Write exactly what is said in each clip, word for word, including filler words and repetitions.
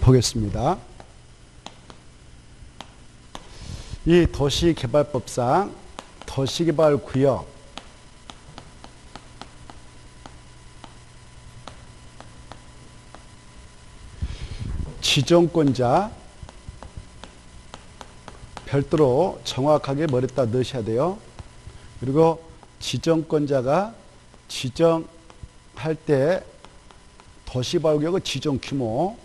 보겠습니다. 이 도시개발법상 도시개발구역 지정권자 별도로 정확하게 머리에다 넣으셔야 돼요. 그리고 지정권자가 지정할 때 도시개발구역의 지정 규모,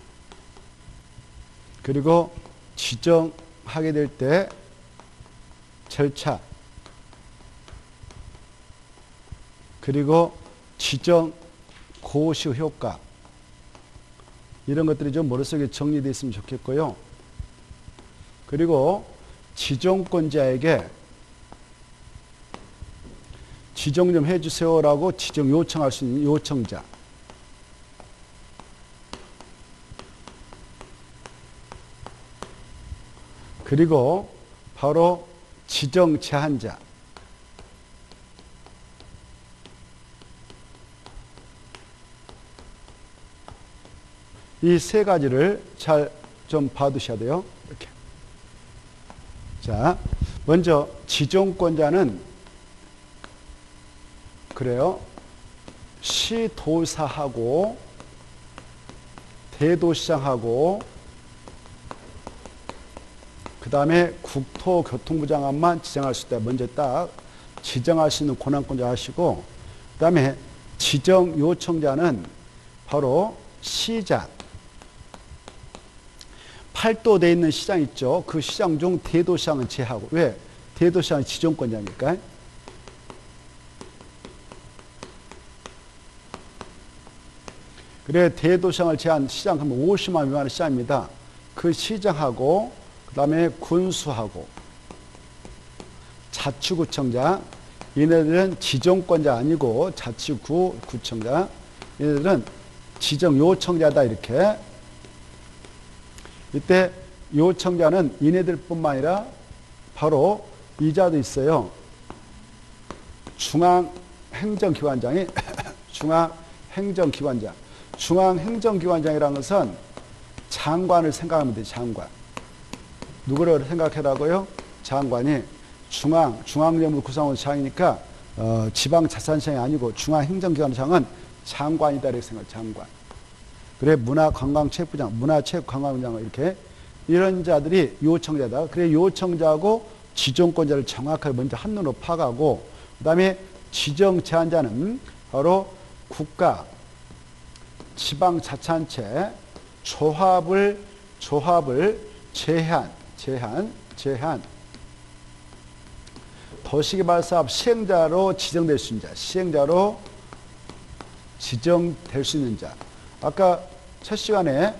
그리고 지정하게 될 때 절차, 그리고 지정 고시 효과, 이런 것들이 좀 머릿속에 정리되어 있으면 좋겠고요. 그리고 지정권자에게 지정 좀 해주세요라고 지정 요청할 수 있는 요청자, 그리고 바로 지정 제한자, 이 세 가지를 잘 좀 봐두셔야 돼요. 이렇게. 자, 먼저 지정권자는 그래요. 시도사하고 대도시장하고 그 다음에 국토교통부 장관만 지정할 수 있다. 먼저 딱 지정할 수 있는 권한권자 하시고, 그 다음에 지정 요청자는 바로 시장, 팔도되어 있는 시장 있죠. 그 시장 중 대도시장은 제하고. 왜? 대도시장은 지정권자니까. 그래, 대도시장을 제한 시장 하면 오십만 미만의 시장입니다. 그 시장하고 그 다음에 군수하고 자치구청장, 얘네들은 지정권자 아니고 자치구 구청장, 얘네들은 지정 요청자다. 이렇게. 이때 요청자는 얘네들뿐만 아니라 바로 이자도 있어요. 중앙행정기관장이 중앙행정기관장. 중앙행정기관장이라는 것은 장관을 생각하면 돼요. 장관. 누구를 생각해라고요? 장관이 중앙, 중앙정부 구성원 장이니까 어, 지방자치단체장이 아니고 중앙행정기관장은 장관이다. 이렇게 생각해요. 장관. 그래, 문화관광체육부장, 문화체육관광부장, 이렇게 이런 자들이 요청자다. 그래, 요청자하고 지정권자를 정확하게 먼저 한눈으로 파악하고, 그 다음에 지정 제한자는 바로 국가, 지방자치단체, 조합을, 조합을 제한, 제한, 제한, 도시개발사업 시행자로 지정될 수 있는 자, 시행자로 지정될 수 있는 자. 아까 첫 시간에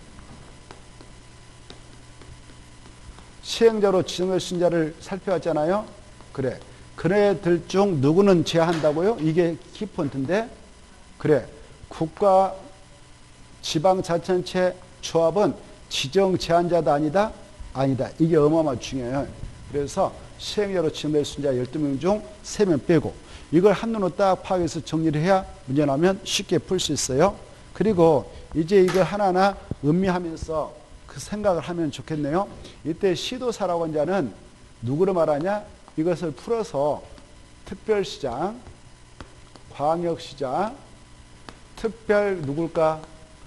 시행자로 지정될 수 있는 자를 살펴봤잖아요. 그래. 그네들 중 누구는 제한한다고요? 이게 키포인트인데. 그래. 국가, 지방자치단체, 조합은 지정 제한자다 아니다? 아니다. 이게 어마어마하게 중요해요. 그래서 시행자로 지정될 수 있는 자 열두 명 중 세 명 빼고, 이걸 한눈으로 딱 파악해서 정리를 해야 문제 나면 쉽게 풀 수 있어요. 그리고 이제 이걸 하나하나 음미하면서 그 생각을 하면 좋겠네요. 이때 시도사라고 하는 자는 누구를 말하냐? 이것을 풀어서 특별시장, 광역시장, 특별 누굴까?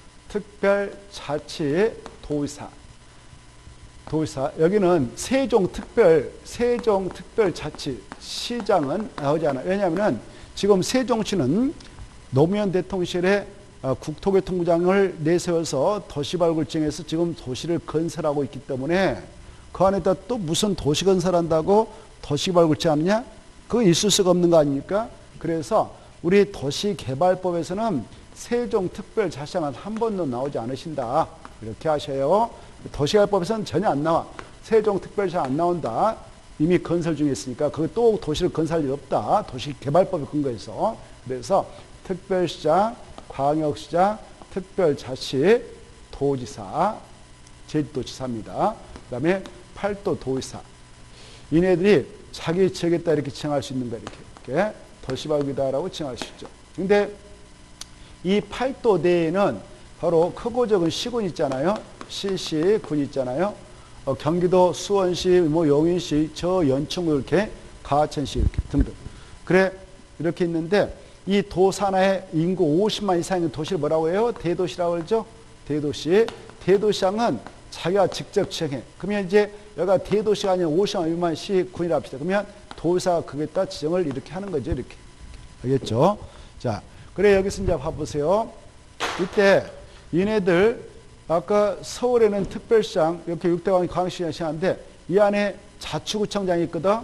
특별자치도의사. 도의사. 여기는 세종특별, 세종특별자치시장은 나오지 않아요. 왜냐하면 지금 세종시는 노무현 대통령실에 국토교통부장을 내세워서 도시발굴 정해서 지금 도시를 건설하고 있기 때문에 그 안에다 또 무슨 도시 건설한다고 도시발굴 정하느냐? 그거 있을 수가 없는 거 아닙니까? 그래서 우리 도시개발법에서는 세종특별자치장은 한 번도 나오지 않으신다. 이렇게 하셔요. 도시개발법에서는 전혀 안 나와. 세종특별자치장 안 나온다. 이미 건설 중에 있으니까 그거 또 도시를 건설할 일 없다. 도시개발법에 근거해서. 그래서 특별시장, 광역시장, 특별자치, 도지사, 제주도지사입니다. 그 다음에 팔도 도의사. 이네들이 자기 지역에다 이렇게 지정할 수 있는 거 이렇게, 이렇게 도시발굴이다라고 지정할 수 있죠. 근데 이 팔도 내에는 바로 크고 적은 시군 있잖아요. 시시 군 있잖아요. 어, 경기도 수원시, 뭐 용인시, 저 연천 이렇게 가천시 이렇게 등등. 그래 이렇게 있는데 이 도 산하에 인구 오십만 이상 있는 도시를 뭐라고 해요? 대도시라고 그러죠. 대도시. 대도시장은 자기가 직접 지정해. 그러면 이제 여기가 대도시가 아니라 오십만 시군이라 합시다. 그러면 도사가 거기에다 지정을 이렇게 하는 거죠. 이렇게. 알겠죠? 자, 그래 여기서 이제 봐보세요. 이때 얘네들 아까 서울에는 특별시장 이렇게 육 대 광역시장이 하는데 이 안에 자치구청장이 있거든.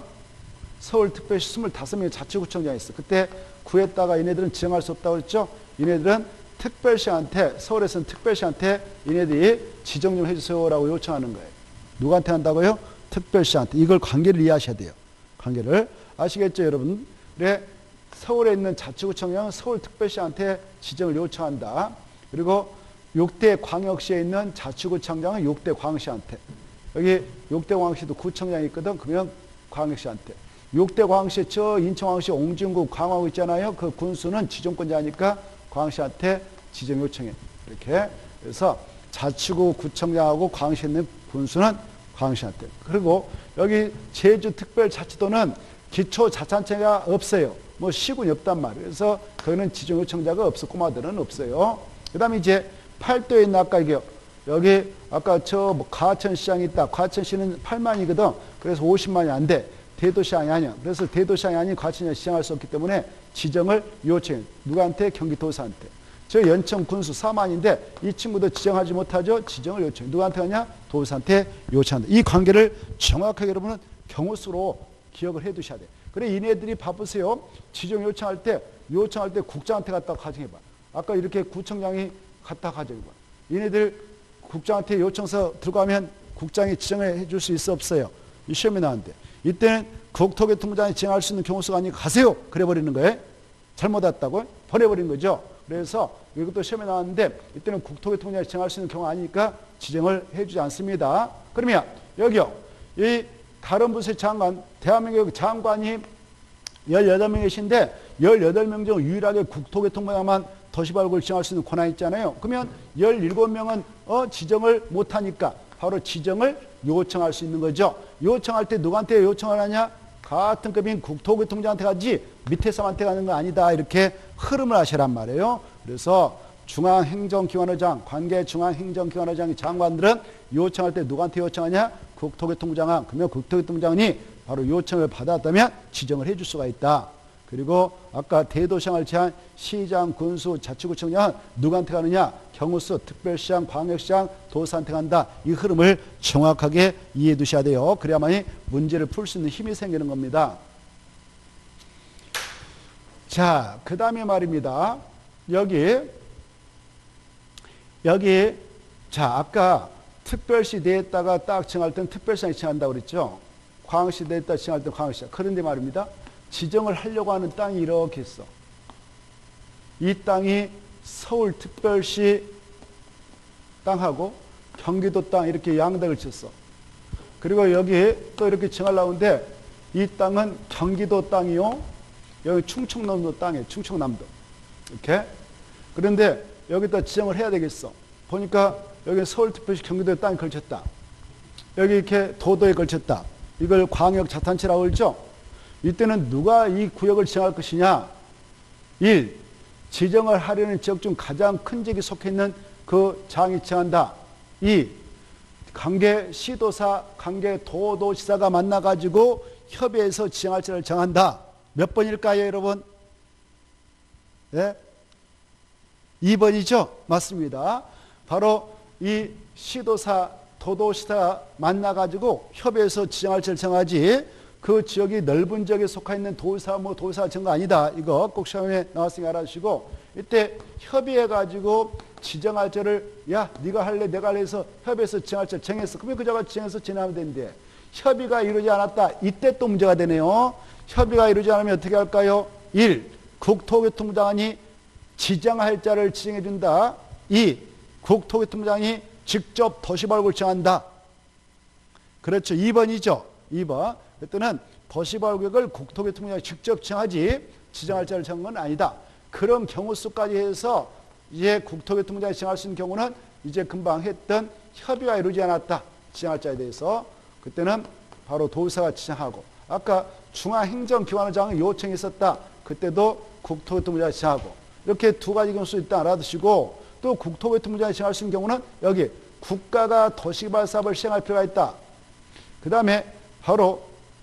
서울특별시 이십오 명의 자치구청장이 있어. 그때 구했다가 얘네들은 지정할 수 없다고 그랬죠. 얘네들은 특별시한테, 서울에서는 특별시한테 얘네들이 지정 좀 해주세요라고 요청하는 거예요. 누구한테 한다고요? 특별시한테. 이걸 관계를 이해하셔야 돼요. 관계를. 아시겠죠, 여러분? 그래, 서울에 있는 자치구청장은 서울특별시한테 지정을 요청한다. 그리고 육 대 광역시에 있는 자치구청장은 육 대 광역시한테. 여기 육 대 광역시도 구청장이 있거든. 그러면 광역시한테. 육 대 광역시, 저 인천광역시 옹진구 광화구 있잖아요. 그 군수는 지정권자니까 광역시한테 지정 요청해. 이렇게. 그래서 자치구 구청장하고 광역시에 있는 군수는 광역시한테. 그리고 여기 제주특별자치도는 기초자치단체가 없어요. 뭐 시군이 없단 말이에요. 그래서 거기는 지정 요청자가 없어. 꼬마들은 없어요. 그 다음에 이제 팔도에 있는 아까 이게 여기 아까 저 뭐 가천시장이 있다. 가천시는 팔만이거든. 그래서 오십만이 안 돼. 대도시장이 아니야. 그래서 대도시장이 아닌 가천시장을 지정할 수 없기 때문에 지정을 요청해. 누구한테? 경기도사한테. 저 연천 군수 사만인데 이 친구도 지정하지 못하죠. 지정을 요청해. 누구한테 하냐? 도사한테 요청한다. 이 관계를 정확하게 여러분은 경우수로 기억을 해 두셔야 돼. 그래 이네들이 바쁘세요. 지정 요청할 때 요청할 때 국장한테 갖다 가정해봐. 아까 이렇게 구청장이 갖다 가정해봐. 이네들 국장한테 요청서 들고 가면 국장이 지정해 줄 수 있어 없어요? 이 시험에 나왔는데 이때는 국토교통부장이 지정할 수 있는 경우수가 아니고 가세요. 그래 버리는 거예요. 잘못 왔다고 보내버린 거죠. 그래서 이것도 시험에 나왔는데 이때는 국토교통부장이 지정할 수 있는 경우가 아니니까 지정을 해주지 않습니다. 그러면 여기요. 이 다른 부서의 장관, 대한민국 장관이 열여덟 명 계신데 열여덟 명 중 유일하게 국토교통부장만 도시발굴을 지정할 수 있는 권한이 있잖아요. 그러면 열일곱 명은 어, 지정을 못하니까 바로 지정을 요청할 수 있는 거죠. 요청할 때 누구한테 요청을 하냐? 같은 급인 국토교통부장한테 가지 밑에 사람한테 가는 거 아니다. 이렇게 흐름을 하시란 말이에요. 그래서 중앙행정기관의장, 관계중앙행정기관의장이 장관들은 요청할 때 누구한테 요청하냐? 국토교통부장한. 그러면 국토교통부장이 바로 요청을 받았다면 지정을 해줄 수가 있다. 그리고 아까 대도시장을 제한 시장, 군수, 자치구청장은 누구한테 가느냐? 경우수, 특별시장, 광역시장, 도사한테 간다. 이 흐름을 정확하게 이해해 두셔야 돼요. 그래야만이 문제를 풀 수 있는 힘이 생기는 겁니다. 자, 그 다음에 말입니다. 여기 여기 자 아까 특별시 내에다가 딱 정할 때는 특별시장이 정한다고 그랬죠. 광역시 내에다가 정할 때는 광역시장. 그런데 말입니다. 지정을 하려고 하는 땅이 이렇게 있어. 이 땅이 서울특별시 땅하고 경기도 땅 이렇게 양대를 쳤어. 그리고 여기 또 이렇게 정하려고 하는데 이 땅은 경기도 땅이요. 여기 충청남도 땅이에요. 충청남도. 이렇게. 그런데 여기다 지정을 해야 되겠어. 보니까 여기 서울특별시 경기도에 땅이 걸쳤다. 여기 이렇게 도도에 걸쳤다. 이걸 광역자치단체라고 그러죠. 이때는 누가 이 구역을 지정할 것이냐? 일. 지정을 하려는 지역 중 가장 큰 지역이 속해 있는 그 장이 지정한다. 이. 관계 시도사, 관계 도도지사가 만나가지고 협의해서 지정할 지를 정한다. 몇 번일까요, 여러분? 예? 이 번이죠? 맞습니다. 바로 이 시도사, 도도시사 만나가지고 협의해서 지정할 지를 정하지 그 지역이 넓은 지역에 속해 있는 도사, 뭐 도사 정가 아니다. 이거 꼭 시험에 나왔으니까 알아주시고 이때 협의해가지고 지정할 자를 야 네가 할래 내가 할래 해서 협의해서 지정할 자를 정했어. 그러면 그 자가 지정해서 지나면 되는데 협의가 이루어지지 않았다. 이때 또 문제가 되네요. 협의가 이루어지지 않으면 어떻게 할까요? 일. 국토교통부장이 지정할 자를 지정해 준다. 이. 국토교통부장이 직접 도시발굴을 정한다. 그렇죠. 이 번이죠. 이 번. 그때는 도시발굴을 국토교통부장이 직접 정하지 지정할 자를 정한 건 아니다. 그런 경우 수까지 해서 이제 국토교통부장이 지정할 수 있는 경우는 이제 금방 했던 협의가 이루어지지 않았다. 지정할 자에 대해서 그때는 바로 도지사가 지정하고, 아까 중앙행정기관장이 요청이 있었다. 그때도 국토교통부장이 지정하고, 이렇게 두 가지 경우 수 있다 알아두시고, 또 국토교통부장이 지정할 수 있는 경우는 여기 국가가 도시개발 사업을 시행할 필요가 있다. 그 다음에 바로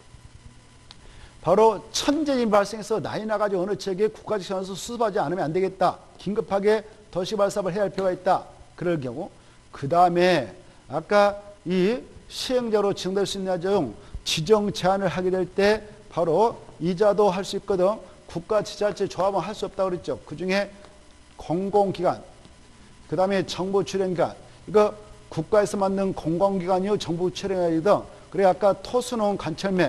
바로 천재진 발생해서 난이 나가지고 어느 지역에 국가적 지원에서 수습하지 않으면 안 되겠다. 긴급하게 도시개발 사업을 해야 할 필요가 있다. 그럴 경우. 그 다음에 아까 이 시행자로 지정될 수 있는 중 지정 제한을 하게 될 때 바로 이자도 할 수 있거든. 국가지자체 조합은 할 수 없다고 그랬죠. 그 중에 공공기관, 그 다음에 정부 출연기관, 이거 국가에서 만든 공공기관이요, 정부 출연기관이든. 그래 아까 토수농 간철매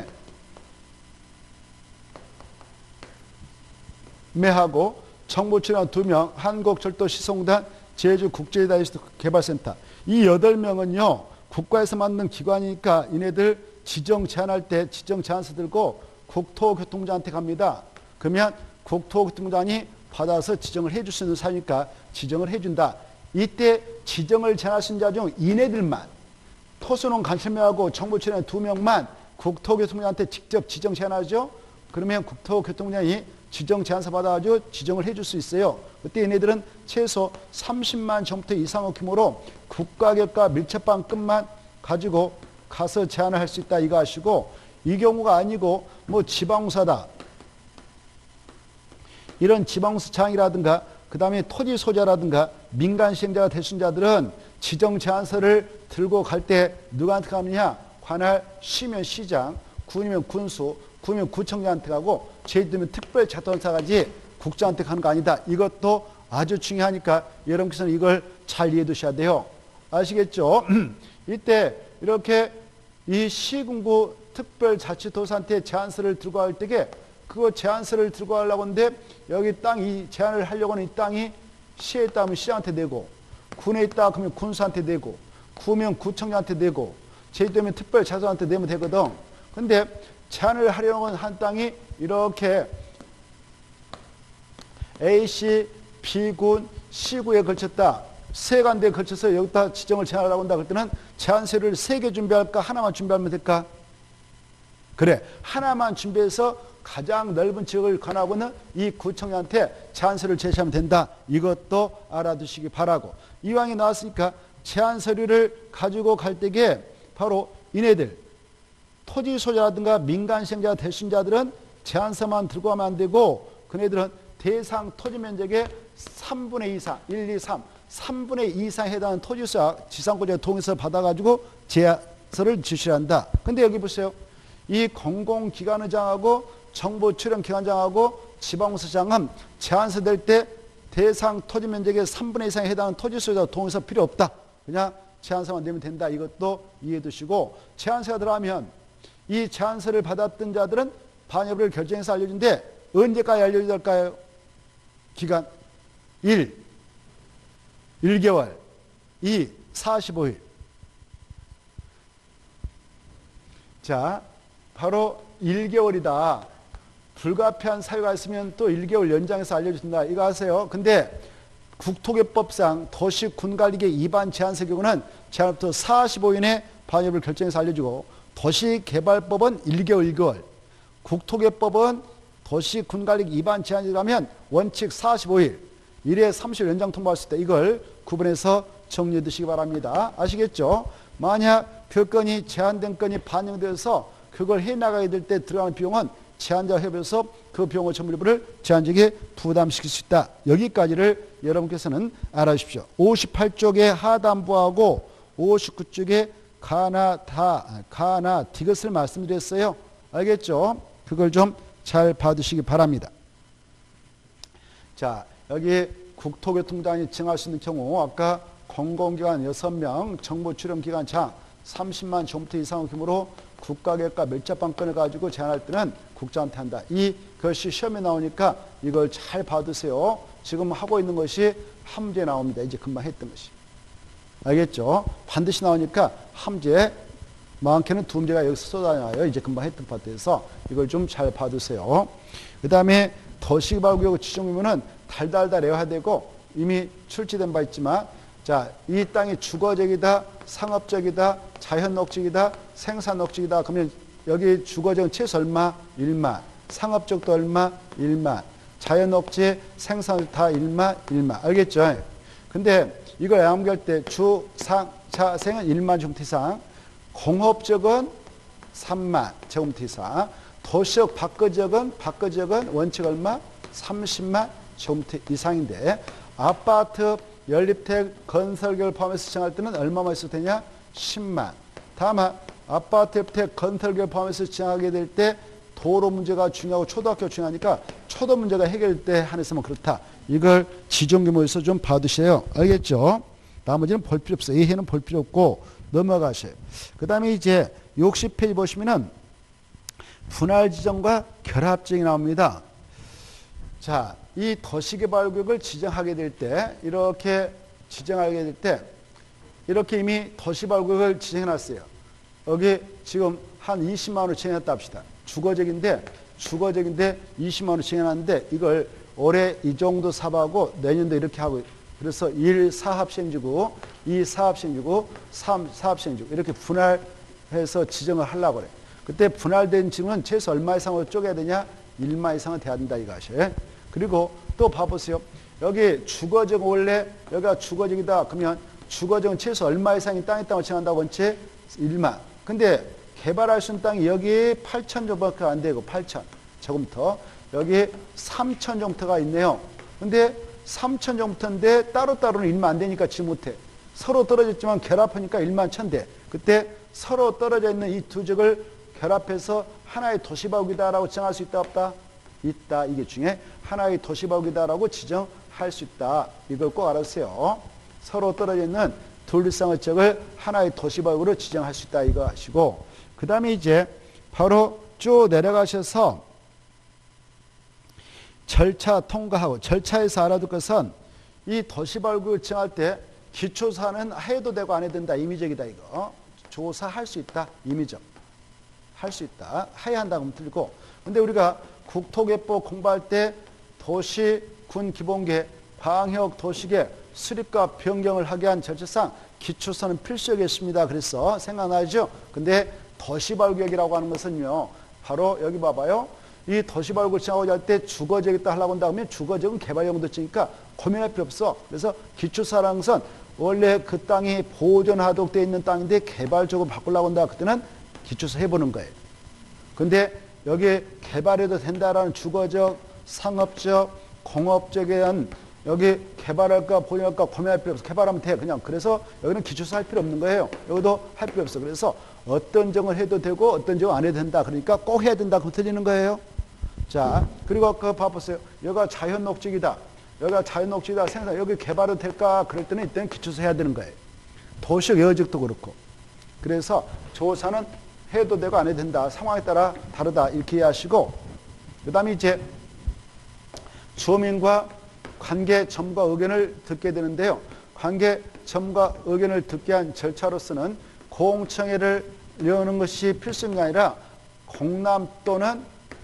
매하고 정부 출연 두 명, 한국철도시송단, 제주국제다이스개발센터 이 여덟 명은요 국가에서 만든 기관이니까 이네들 지정 제한할 때 지정 제한서 들고 국토교통부장한테 갑니다. 그러면 국토교통부장이 받아서 지정을 해줄 수 있는 사유니까 지정을 해준다. 이때 지정을 제한할 수 있는 자 중 이네들만, 토수농 간철매하고 정부 출연 두 명만 국토교통부장한테 직접 지정 제한하죠. 그러면 국토교통부장이 지정 제한서 받아가지고 지정을 해줄 수 있어요. 그때 얘네들은 최소 삼십만 제곱미터 이상의 규모로 국가격과 밀접방급만 가지고 가서 제한을 할 수 있다 이거 아시고, 이 경우가 아니고 뭐 지방사다 이런 지방수창이라든가 그 다음에 토지 소자라든가 민간 시행자가 될 수 있는 자들은 지정 제한서를 들고 갈 때 누구한테 가느냐? 관할 시면 시장, 군이면 군수, 구면 구청장한테 가고, 제주도면 특별자치단체가 가지 국장한테 가는 거 아니다. 이것도 아주 중요하니까 여러분께서는 이걸 잘 이해해 두셔야 돼요. 아시겠죠? 이때 이렇게 이 시군구 특별자치도사한테 제한서를 들고 갈 때에 그거 제한서를 들고 가려고 하는데 여기 땅, 이 제한을 하려고 하는 이 땅이 시에 있다 하면 시장한테 내고, 군에 있다 그러면 군수한테 내고, 구면 구청장한테 내고, 제주도면 특별자치도사한테 내면 되거든. 근데 제한을 하려고 한 땅이 이렇게 A시, B군, C구에 걸쳤다. 세 간대에 걸쳐서 여기다 지정을 제한하려고 한다. 그럴 때는 제한서를 세 개 준비할까? 하나만 준비하면 될까? 그래. 하나만 준비해서 가장 넓은 지역을 관하고는 이 구청장한테 제한서를 제시하면 된다. 이것도 알아두시기 바라고. 이왕이 나왔으니까 제한 서류를 가지고 갈 때에 바로 이네들 토지 소유자라든가 민간 시행자가 될 수 있는 자들은 제한서만 들고 가면 안 되고, 그네들은 대상 토지 면적의 삼분의 이 이상, 일, 이, 삼, 삼분의 이 이상에 해당하는 토지소유자 지상권자가 동의서 받아가지고 제한서를 지시를 한다. 근데 여기 보세요. 이 공공기관의장하고 정부 출연기관장하고 지방수장은 제한서 될 때 대상 토지 면적의 삼분의 이 이상에 해당하는 토지소유자 동의서 필요 없다. 그냥 제한서만 내면 된다. 이것도 이해해 두시고, 제한서가 들어가면 이 제한서를 받았던 자들은 반여부를 결정해서 알려준데 언제까지 알려줘야 될까요? 기간 일, 일 개월, 이, 사십오 일. 자, 바로 일 개월이다. 불가피한 사유가 있으면 또 일 개월 연장해서 알려준다. 이거 아세요? 근데 국토개법상 도시군관리계 위반 제한서 경우는 제한부터 사십오 일 내에 반여부를 결정해서 알려주고, 도시개발법은 일 개월, 일 개월, 국토개법은 도시군관리 위반 제한이 라면 원칙 사십오 일, 일에 삼십 일 연장 통보할 수 있다. 이걸 구분해서 정리해 두시기 바랍니다. 아시겠죠? 만약 그 건이 제한된 건이 반영되어서 그걸 해나가게 될 때 들어가는 비용은 제한자 협의해서 그 비용의 전부를 제한자에게 부담시킬 수 있다. 여기까지를 여러분께서는 알아주십시오. 오십팔 쪽에 하단부하고 오십구 쪽에 가나 다, 가나 디귿을 말씀드렸어요. 알겠죠? 그걸 좀 잘 봐두시기 바랍니다. 자, 여기 국토교통부장이 지정할 수 있는 경우 아까 공공기관 여섯 명, 정부 출연기관장 삼십만 제곱미터 이상의 규모로 국가계획과 밀접방권을 가지고 제한할 때는 국장한테 한다. 이것이 시험에 나오니까 이걸 잘 봐두세요. 지금 하고 있는 것이 한 문제 나옵니다. 이제 금방 했던 것이. 알겠죠? 반드시 나오니까 한 문제, 많게는 두 문제가 여기서 쏟아나와요. 이제 금방 했던 파트에서 이걸 좀 잘 봐두세요. 그 다음에 도시개발구역 지정이면은 달달달 외워야 되고, 이미 출지된 바 있지만 자, 이 땅이 주거적이다, 상업적이다, 자연녹지이다, 생산녹지이다. 그러면 여기 주거적은 최소 얼마? 일만. 상업적도 얼마? 일만. 자연녹지, 생산 다 일만, 일만. 알겠죠? 근데 이걸 암기할 때 주, 상, 자, 생은 일만 제곱미터 이상, 공업적은 삼만 제곱미터 이상, 도시적 바꿔지역은 바꿔지역은 원칙 얼마? 삼십만 제곱미터 이상인데 아파트 연립택 건설계를 포함해서 지정할 때는 얼마만 있어도 되냐? 십만. 다만 아파트 연립택 건설계를 포함해서 지정하게 될 때 도로 문제가 중요하고 초등학교 중요하니까 초도 문제가 해결될 때 한해서만 그렇다. 이걸 지정규모에서 좀 봐두세요. 알겠죠? 나머지는 볼 필요 없어요. 예해는 볼 필요 없고 넘어가세요. 그 다음에 이제 육십 페이지 보시면은 분할 지정과 결합 지정이 나옵니다. 자, 이 도시개발구역을 지정하게 될 때 이렇게 지정하게 될 때 이렇게 이미 도시개발구역을 지정해 놨어요. 여기 지금 한 이십만 원을 지정했다 합시다. 주거적인데 주거적인데 이십만 원을 지정해 놨는데 이걸 올해 이 정도 사업하고 내년도 이렇게 하고 그래서 일 사업시행지구, 이 사업시행지구, 삼 사업시행지구 이렇게 분할해서 지정을 하려고 그래. 그때 분할된 지구는 최소 얼마 이상으로 쪼개야 되냐? 일마 이상은 돼야 된다 이것이. 그리고 또 봐보세요. 여기 주거적 원래 여기가 주거적이다. 그러면 주거적은 최소 얼마 이상의 땅의 땅을 지정한다고 원체 일만. 근데 개발할 수 있는 땅이 여기 팔천 정도밖에 안 되고 팔천 제곱미터. 여기 삼천 정도가 있네요. 근데 삼천 정도인데 따로따로는 일만 안 되니까 지금 못해. 서로 떨어졌지만 결합하니까 일만 천 대. 그때 서로 떨어져 있는 이 두 적을 결합해서 하나의 도시발구이다라고 지정할 수 있다 없다? 있다. 이게 중에 하나의 도시발구이다라고 지정할 수 있다. 이걸 꼭 알아주세요. 서로 떨어져 있는 둘 이상의 지역을 하나의 도시발구로 지정할 수 있다. 이거 하시고 그 다음에 이제 바로 쭉 내려가셔서 절차 통과하고 절차에서 알아둘 것은 이 도시발구 지정할 때 기초사는 해도 되고 안 해도 된다. 임의적이다. 이거 조사할 수 있다. 임의적. 할 수 있다. 해야 한다고 하면 틀리고. 근데 우리가 국토개법 공부할 때 도시, 군 기본계, 방역, 도시계, 수립과 변경을 하게 한 절차상 기초서는 필수적이었습니다. 그래서 생각나죠? 근데 도시발구역이라고 하는 것은요. 바로 여기 봐봐요. 이 도시발구를 지정하고자 할 때 주거지역이다 하려고 한다 하면 주거지역은 개발용도 지니까 고민할 필요 없어. 그래서 기초사라는 것은 원래 그 땅이 보존하도록 되어 있는 땅인데 개발적으로 바꾸려고 한다. 그때는 기초사 해보는 거예요. 근데 여기 개발해도 된다라는 주거적, 상업적, 공업적에 대한 여기 개발할까 보존할까 고민할 필요 없어. 개발하면 돼. 그냥. 그래서 여기는 기초사 할 필요 없는 거예요. 여기도 할 필요 없어. 그래서 어떤 정을 해도 되고 어떤 정을 안 해도 된다. 그러니까 꼭 해야 된다. 그럼 틀리는 거예요. 자, 그리고 그 봐보세요. 여기가 자연녹지이다. 여기가 자연녹지이다. 생산 여기 개발은 될까? 그럴 때는 이때는 기초사 해야 되는 거예요. 도시적 여직도 그렇고. 그래서 조사는 해도 되고 안 해도 된다. 상황에 따라 다르다. 이렇게 이해하시고 그 다음에 이제 주민과 관계 전문가 의견을 듣게 되는데요. 관계 전문가 의견을 듣게 한 절차로서는 공청회를 여는 것이 필수가 아니라 공람 또는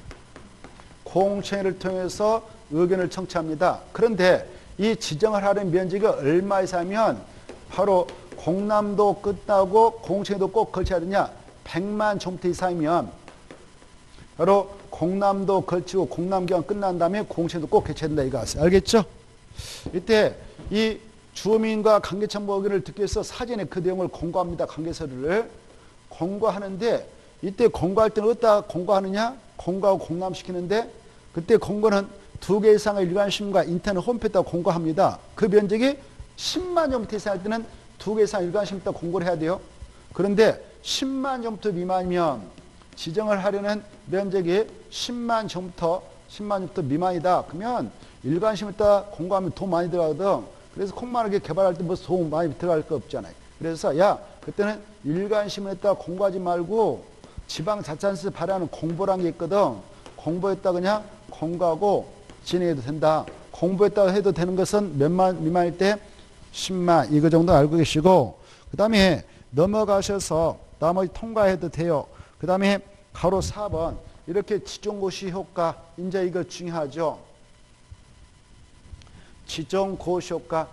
공청회를 통해서 의견을 청취합니다. 그런데 이 지정을 하는 면적이 얼마 이상이면 바로 공람도 끝나고 공청회도 꼭 걸쳐야 되냐? 백만 제곱미터 이상이면 바로 공람도 걸치고 공람기간 끝난 다음에 공청회도 꼭 개최해야 된다. 이거 아세요? 알겠죠? 이때 이 주민과 관계청구 의견을 듣기 위해서 사전에 그 내용을 공고합니다. 관계서류를 공고하는데 이때 공고할 때는 어디다 공고하느냐? 공고하고 공람시키는데 그때 공고는 두 개 이상의 일간신문과 인터넷 홈페이지에다 공고합니다. 그 면적이 십만 제곱미터 이상 할 때는 두 개 이상 일간신문에다 공고를 해야 돼요. 그런데 십만 제곱미터 미만이면 지정을 하려는 면적이 십만 제곱미터 십만 제곱미터 미만이다. 그러면 일간신문에다 공고하면 돈 많이 들어가거든. 그래서 콩만하게 개발할 때 뭐 돈 많이 들어갈 거 없잖아요. 그래서 야 그때는 일간신문에다 공고하지 말고 지방자치단체에서 발행하는 공보라는 게 있거든. 공보했다 그냥 공고하고 진행해도 된다. 공보했다고 해도 되는 것은 몇만 미만일 때 십만 이거 정도 알고 계시고 그 다음에 넘어가셔서 나머지 통과해도 돼요. 그 다음에 가로 사 번 이렇게 지정고시 효과 이제 이거 중요하죠. 지정 고시 효과.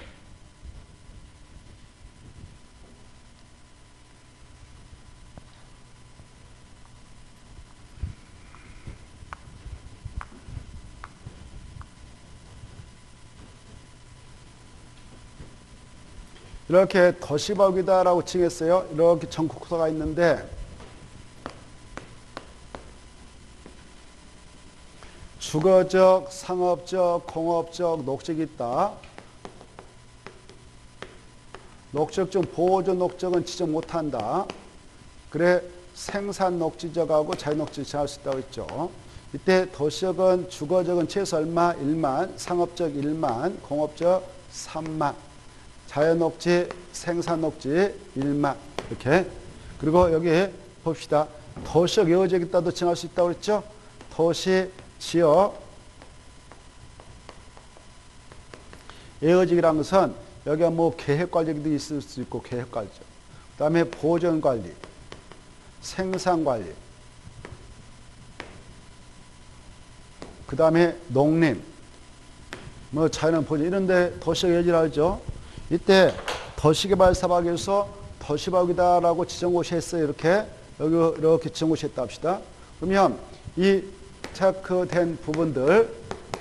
이렇게 도시법이다라고 칭했어요. 이렇게 전국토가 있는데 주거적, 상업적, 공업적, 녹적이 있다. 녹적 중 보호적 녹적은 지정 못한다. 그래 생산 녹지적하고 자연녹지 정할 수 있다고 했죠. 이때 도시적은 주거적은 최소 얼마? 일만, 상업적 일만, 공업적 삼만, 자연녹지, 생산녹지 일만 이렇게. 그리고 여기 봅시다. 도시적 예외적 있다도 정할 수 있다고 그랬죠. 도시 지역 예외적이라는 것은 여기가 뭐 계획관리도 있을 수 있고 계획관리죠. 그 다음에 보존관리, 생산관리, 그 다음에 농림, 뭐 자연 보존 이런 데 도시적 예외지라고 하죠. 이때 도시개발사업에서 도시법이다라고 지정고시 했어요. 이렇게 여기 이렇게 지정고시 했다 합시다. 그러면 이 체크된 부분들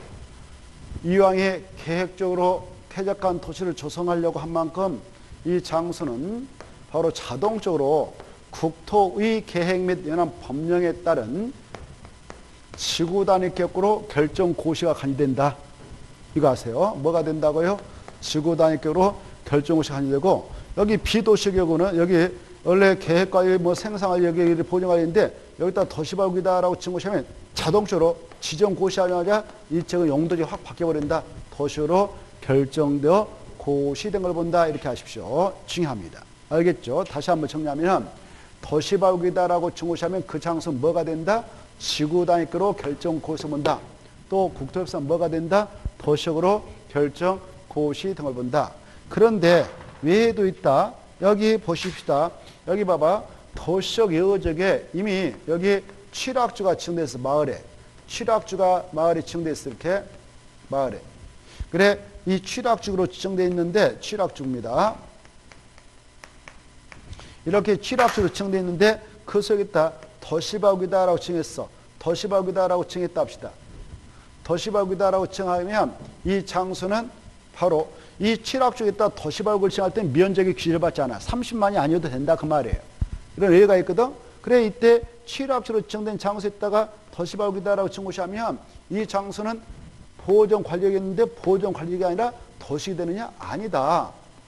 이왕에 계획적으로 쾌적한 도시를 조성하려고 한 만큼 이 장소는 바로 자동적으로 국토의 계획 및 연한 법령에 따른 지구 단위 격으로 결정 고시가 간이된다. 이거 아세요? 뭐가 된다고요? 지구 단위 격으로 결정 고시가 간이되고 여기 비도시 격은 여기 원래 계획관리 뭐 생산관리 여기 보존관리인데 여기다 도시법이다라고 지정고시하면 자동적으로 지정 고시하자마자 이 지역의 용도지 확 바뀌어버린다. 도시로 결정되어 고시된 걸 본다. 이렇게 하십시오. 중요합니다. 알겠죠? 다시 한번 정리하면 도시법이다라고 지정고시하면 그 장소는 뭐가 된다? 지구 단위로 결정 고시 본다. 또 국토협상 뭐가 된다? 도시적으로 결정 고시 등을 본다. 그런데 외에도 있다. 여기 보십시다. 여기 봐봐. 도시적 예외적에 이미 여기 칠학주가 지정되어 있어. 마을에. 칠학주가 마을에 지정되어 있어. 이렇게 마을에. 그래 이 칠학주로 지정되어 있는데 칠학주입니다. 이렇게 칠학주로 지정되어 있는데 그 속에 있다. 도시법이다라고 지정했어. 도시법이다라고 지정했다 합시다. 도시법이다라고 지정하면 이 장소는 바로 이 칠학주에다 도시법을 지정할 때 면적이 규제를 받지 않아. 삼십만이 아니어도 된다 그 말이에요. 이런 예가 있거든. 그래 이때 칠학주로 지정된 장소에다가 도시법이다라고 지정고시하면 이 장소는 보존 관리역이 있는데 보존 관리역이 아니라 도시가 되느냐? 아니다.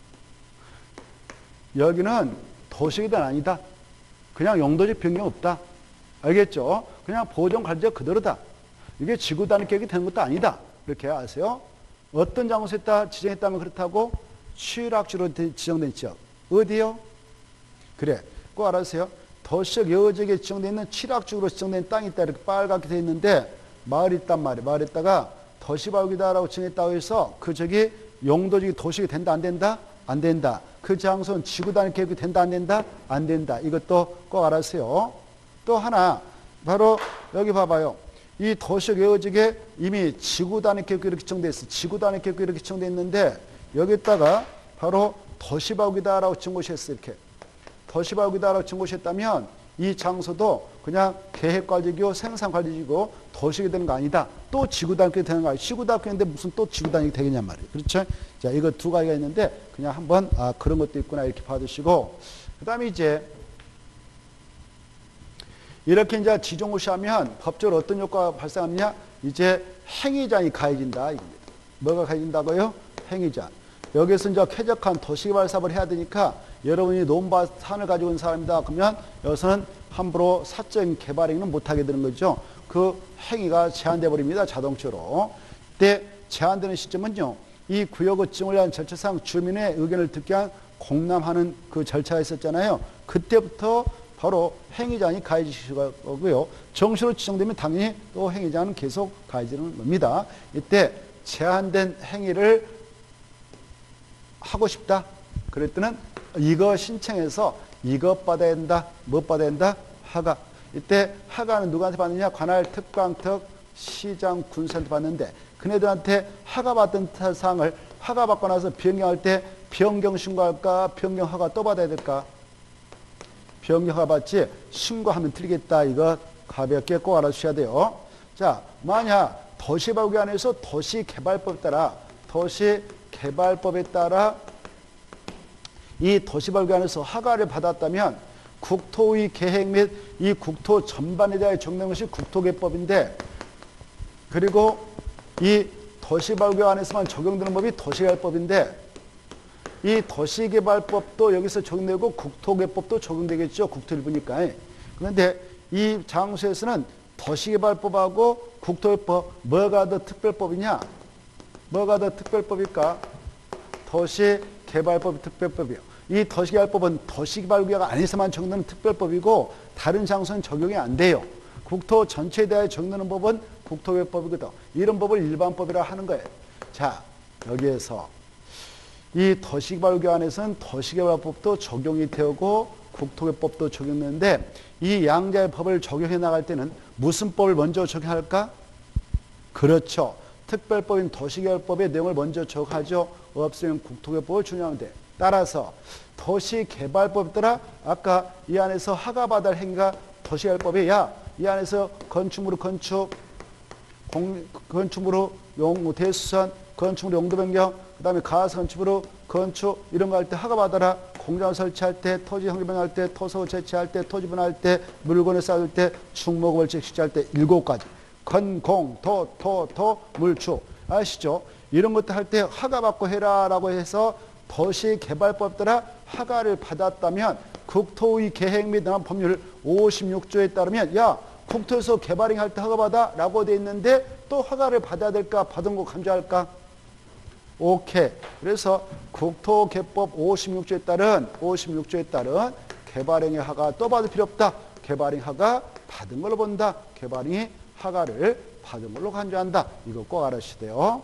여기는 도시가 아니다. 그냥 용도적 변경 없다. 알겠죠? 그냥 보존 관리역 그대로다. 이게 지구 단위 계획이 되는 것도 아니다. 이렇게 아세요? 어떤 장소에다 지정했다면 그렇다고 칠학주로 지정된 지역. 어디요? 그래. 꼭 알아주세요. 도시적 예외적에 지정되어 있는 칠학주로 지정된 땅이 있다. 이렇게 빨갛게 되어 있는데 마을이 있단 말이에요. 마을에다가 도시법이다라고 지정했다고 해서 그 저기 용도적이 도시가 된다 안 된다? 안 된다. 그 장소는 지구 단위 계획이 된다 안 된다? 안 된다. 이것도 꼭 알아주세요. 또 하나 바로 여기 봐봐요. 이 도시적 예외적에 이미 지구 단위 계획이 이렇게 지정되어 있어. 지구 단위 계획이 이렇게 지정되어 있는데 여기다가 바로 도시법이다라고 지정고시했어. 이렇게. 도시법이다라고 지정고시했다면 이 장소도 그냥 계획관리고 생산관리고 도시가 되는 거 아니다. 또 지구단위가 되는 거 아니야. 지구단위인데 무슨 또 지구단위가 되겠냔 말이에요. 그렇죠? 자, 이거 두 가지가 있는데 그냥 한번 아, 그런 것도 있구나 이렇게 봐두시고 그 다음에 이제 이렇게 이제 지정고시하면 법적으로 어떤 효과가 발생하느냐? 이제 행위장이 가해진다. 이겁니다. 뭐가 가해진다고요? 행위장. 여기서 이제 쾌적한 도시개발 사업을 해야 되니까 여러분이 논밭 산을 가지고 있는 사람이다. 그러면 여기서는 함부로 사적인 개발 행위는 못하게 되는 거죠. 그 행위가 제한돼 버립니다. 자동적으로. 이때 제한되는 시점은요. 이 구역의 지정을 위한 절차상 주민의 의견을 듣기 위한 공람하는 그 절차가 있었잖아요. 그때부터 바로 행위장이 가해지실 거고요. 정시로 지정되면 당연히 또 행위장은 계속 가해지는 겁니다. 이때 제한된 행위를 하고 싶다. 그럴 때는 이거 신청해서 이것 받아야 된다. 뭐 받아야 된다? 허가. 이때 허가는 누구한테 받느냐? 관할 특광특 시장 군수한테 받는데 그네들한테 허가받던 사항을 허가받고 나서 변경할 때 변경 신고할까 변경 허가 또 받아야 될까? 변경 허가 받지 신고하면 틀리겠다. 이거 가볍게 꼭 알아주셔야 돼요. 자, 만약 도시발굴 안에서 도시개발법에 따라 도시개발법에 따라 이 도시발굴 안에서 허가를 받았다면 국토의 계획 및 이 국토 전반에 대하여 적는 것이 국토개법인데 그리고 이 도시발굴 안에서만 적용되는 법이 도시개발법인데 이 도시개발법도 여기서 적용되고 국토개법도 적용되겠죠. 국토 일부니까. 그런데 이 장소에서는 도시개발법하고 국토개법 뭐가 더 특별법이냐? 뭐가 더 특별법일까? 도시개발법이 특별법이요. 이 도시개발법은 도시개발구역 안에서만 적용되는 특별법이고 다른 장소는 적용이 안 돼요. 국토 전체에 대해 적용되는 법은 국토개법이거든. 이런 법을 일반법이라 하는 거예요. 자, 여기에서 이 도시개발구역 안에서는 도시개발법도 적용이 되고 국토개법도 적용되는데 이 양자의 법을 적용해 나갈 때는 무슨 법을 먼저 적용할까? 그렇죠. 특별법인 도시개발법의 내용을 먼저 적용하죠. 없으면 국토개법을 준용하면 돼. 따라서 도시개발법에 따라 아까 이 안에서 허가받을 행위가 도시개발법에 야, 이 안에서 건축물로 건축, 공, 건축물로 용, 대수선, 건축물로 용도 변경, 그 다음에 가서 건축물로 건축 이런 거 할 때 허가받아라. 공장을 설치할 때, 토지 형질 변경할 때, 토서 채취할 때, 토지 분할 때, 물건을 쌓을 때, 축목 월책 식재할 때 일곱 가지. 건, 공, 토, 토, 토, 물축. 아시죠? 이런 것들 할 때 허가받고 해라라고 해서 도시개발법 따라 허가를 받았다면 국토의 계획 및 법률 오십육 조에 따르면 야 국토에서 개발행 할 때 허가받아 라고 돼 있는데 또 허가를 받아야 될까? 받은 거 감지할까? 오케이. 그래서 국토개법 오십육 조에 따른 오십육 조에 따른 개발행위 허가 또 받을 필요 없다. 개발행 허가 받은 걸로 본다. 개발행위 허가를 받은 걸로 간주한다. 이거 꼭 알아주셔야 돼요.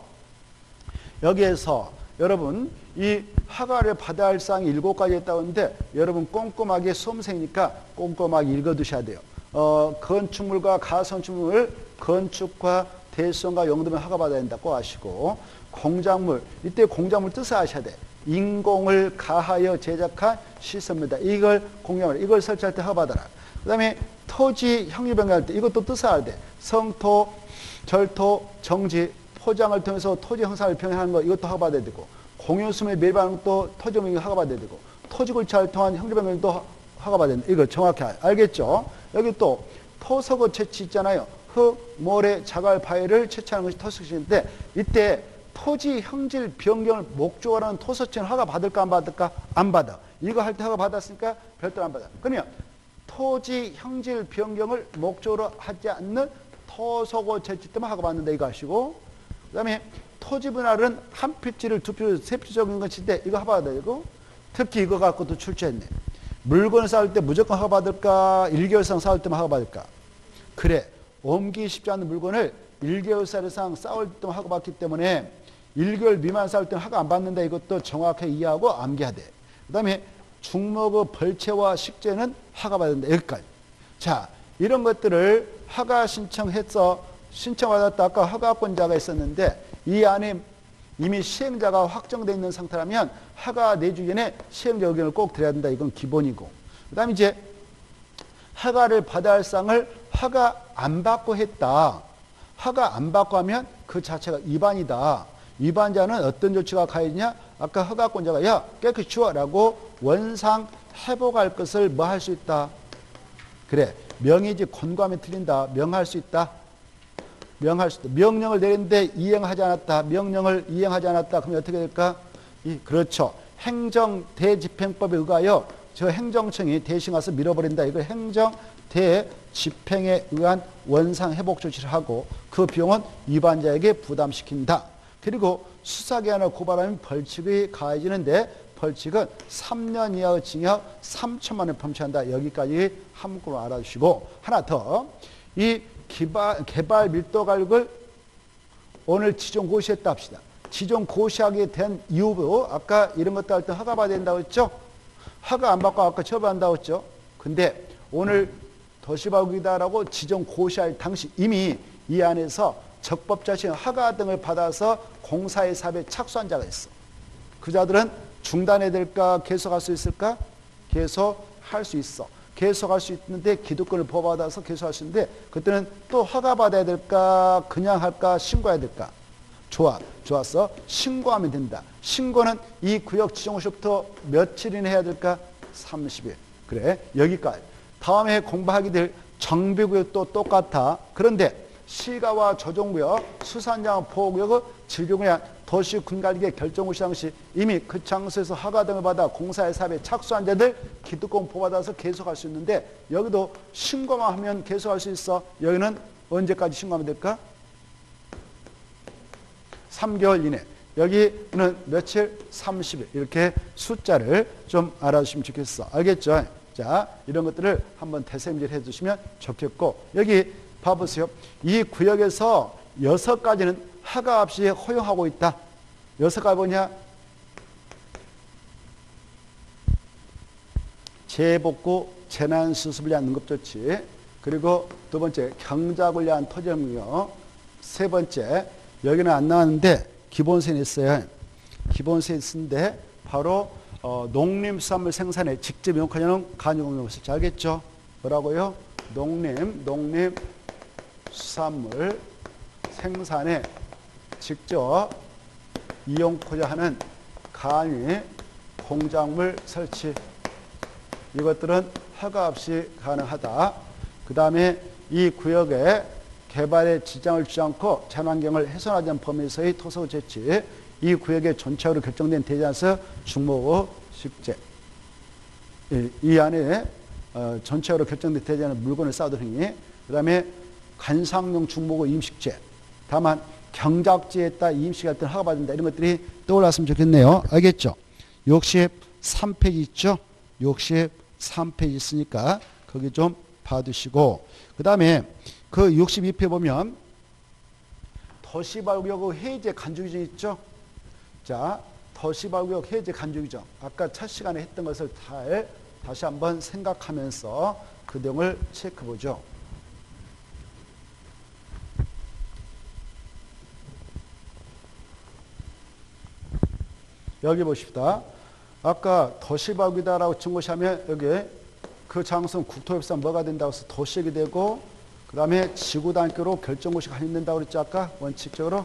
여기에서 여러분 이 허가를 받아야 할 사항이 일곱 가지 있다는데 여러분 꼼꼼하게 수험생이니까 꼼꼼하게 읽어두셔야 돼요. 어, 건축물과 가선축물, 건축과 대수선과 용도면 허가받아야 된다고 아시고 공작물, 이때 공작물 뜻을 아셔야 돼. 인공을 가하여 제작한 시설입니다. 이걸 공작물, 이걸 설치할 때 허가받아라. 그 다음에 토지 형질 변경할 때 이것도 뜻을 알아야 돼. 성토, 절토, 정지, 포장을 통해서 토지 형상을 변경하는 거 이것도 허가받아야 되고 공유수물 매입하는 것도 토지 변경 허가받아야 되고 토지 골차를 통한 형질 변경도 허가받아야 된다. 이거 정확히 알겠죠? 여기 또 토석어 채취 있잖아요. 흙, 모래, 자갈, 바위를 채취하는 것이 토석인데 이때 토지 형질 변경을 목적으로 하는 토서체는 허가 받을까 안 받을까? 안 받아. 이거 할 때 허가 받았으니까 별도로 안 받아. 그러면 토지 형질 변경을 목적으로 하지 않는 토서고 채취 때문에 허가 받는다 이거 아시고 그 다음에 토지 분할은 한 필지를 두 필지, 세 필지 적은 것인데 이거 허가 받아야 되고 특히 이거 갖고도 출제했네. 물건을 쌓을 때 무조건 허가 받을까? 일 개월 이상 쌓을 때만 허가 받을까? 그래. 옮기기 쉽지 않은 물건을 일 개월 이상 쌓을 때만 허가 받기 때문에 일 개월 미만 쌓을 때는 허가 안 받는다. 이것도 정확하게 이해하고 암기해야 돼. 그 다음에 중목의 벌채와 식재는 허가 받는다. 여기까지. 자, 이런 것들을 허가 신청해서 신청받았다. 아까 허가권자가 있었는데 이 안에 이미 시행자가 확정되어 있는 상태라면 허가 내주기 전에 시행자 의견을 꼭 드려야 된다. 이건 기본이고. 그 다음에 이제 허가를 받아야 할 사항을 허가 안 받고 했다. 허가 안 받고 하면 그 자체가 위반이다. 위반자는 어떤 조치가 가해지냐? 아까 허가권자가 야 깨끗이 치워라고 원상 회복할 것을 뭐 할 수 있다? 그래. 명의지 권고하면 틀린다. 명할 수 있다. 명할 수 있다. 명령을 내렸는데 이행하지 않았다. 명령을 이행하지 않았다. 그러면 어떻게 될까? 이, 그렇죠. 행정 대집행법에 의하여 저 행정청이 대신 와서 밀어버린다. 이걸 행정 대집행에 의한 원상 회복 조치를 하고 그 비용은 위반자에게 부담시킨다. 그리고 수사기관을 고발하면 벌칙이 가해지는데 벌칙은 삼 년 이하의 징역 삼천만 원 범죄한다. 여기까지 함부로 알아주시고 하나 더. 이 개발, 개발 밀도 가격을 오늘 지정 고시했다 합시다. 지정 고시하게 된 이유도 아까 이런 것도 할 때 허가 받아야 된다고 했죠? 허가 안 받고 아까 처벌한다고 했죠? 근데 오늘 도시발굴이다라고 지정 고시할 당시 이미 이 안에서 적법자신 허가 등을 받아서 공사의 사업에 착수한 자가 있어. 그 자들은 중단해야 될까? 계속할 수 있을까? 계속할 수 있어. 계속할 수 있는데 기득권을 보호받아서 계속할 수 있는데 그때는 또 허가받아야 될까? 그냥 할까? 신고해야 될까? 좋아. 좋았어. 신고하면 된다. 신고는 이 구역 지정호시부터 며칠이나 해야 될까? 삼십 일. 그래. 여기까지. 다음에 공부하게 될 정비구역도 똑같아. 그런데 시가와 조정구역, 수산장 보호구역의 지정구역, 도시 군관리계 결정구 시장시 이미 그 장소에서 허가 등을 받아 공사의 사업에 착수한 자들 기득권 보호받아서 계속할 수 있는데 여기도 신고만 하면 계속할 수 있어. 여기는 언제까지 신고하면 될까? 삼 개월 이내. 여기는 며칠? 삼십 일. 이렇게 숫자를 좀 알아주시면 좋겠어. 알겠죠? 자, 이런 것들을 한번 대샘질 해주시면 좋겠고 여기 봐보세요. 이 구역에서 여섯 가지는 허가 없이 허용하고 있다. 여섯 가지 뭐냐? 재복구, 재난수습을 위한 응급조치, 그리고 두 번째 경작을 위한 토지협력, 세 번째 여기는 안 나왔는데 기본세는 있어요. 기본세 있는데 바로 어, 농림수산물 생산에 직접 이용하려는 간이공용을 잘 알겠죠? 뭐라고요? 농림, 농림수산물 생산에 직접 이용하고자 하는 간이 공작물 설치. 이것들은 허가 없이 가능하다. 그 다음에 이 구역에 개발에 지장을 주지 않고 자연환경을 훼손하지 않는 범위에서의 토소 채취, 이 구역의 전체적으로 결정된 대지에서 중목의 식재, 이, 이 안에 어, 전체적으로 결정된 대지에는 물건을 쌓아두는 행위, 그 다음에 관상용 중목의 임식재, 다만 경작지에 따라 임식할 때는 허가받는다. 이런 것들이 떠올랐으면 좋겠네요. 알겠죠? 육십삼 페이지 있죠? 육십삼 페이지 있으니까 거기 좀 봐두시고 그 다음에 그 육십이 페이지 보면 도시발구역 해제 간주규정 있죠? 자, 도시발구역 해제 간주규정 아까 첫 시간에 했던 것을 잘 다시 한번 생각하면서 그 내용을 체크해보죠. 여기 보십시다. 아까 도시발구이다라고 증거시하면 여기 그 장소는 국토협상 뭐가 된다고 해서 도시역이 되고 그 다음에 지구단계로 결정고시 관련된다고 그랬죠. 아까 원칙적으로.